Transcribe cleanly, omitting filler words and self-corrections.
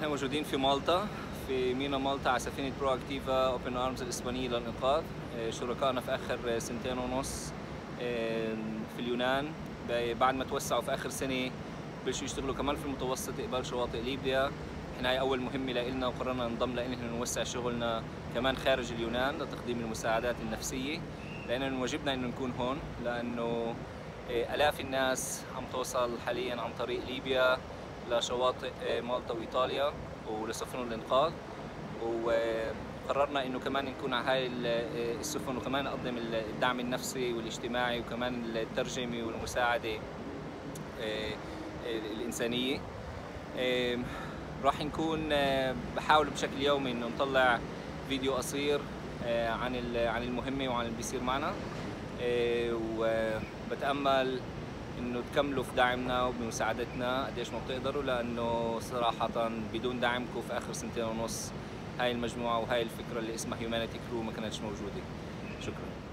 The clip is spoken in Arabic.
احنا موجودين في مالطا، في ميناء مالطا على سفينة Proactiva Open Arms الإسبانية للإنقاذ. شركائنا في آخر 2.5 سنين في اليونان، بعد ما توسعوا في آخر سنة بلشوا يشتغلوا كمان في المتوسط قبال شواطئ ليبيا. احنا هاي أول مهمة لنا وقررنا ننضم لإن نوسع شغلنا كمان خارج اليونان لتقديم المساعدات النفسية، لأن من واجبنا إنه نكون هون، لأنه آلاف الناس عم توصل حاليا عن طريق ليبيا لشواطئ مالطا وإيطاليا ولسفن الإنقاذ، وقررنا إنه كمان نكون على هاي السفن وكمان نقدم الدعم النفسي والاجتماعي وكمان الترجمة والمساعدة الإنسانية. راح نكون بحاول بشكل يومي إنه نطلع فيديو قصير عن المهمة وعن اللي بيصير معنا، وبتأمل إنه تكملوا في دعمنا وبمساعدتنا قديش ما بتقدروا، لأنه صراحة بدون دعمكم في آخر 2.5 سنين هاي المجموعة وهاي الفكرة اللي اسمها Humanity Crew ما كانتش موجودة. شكرا.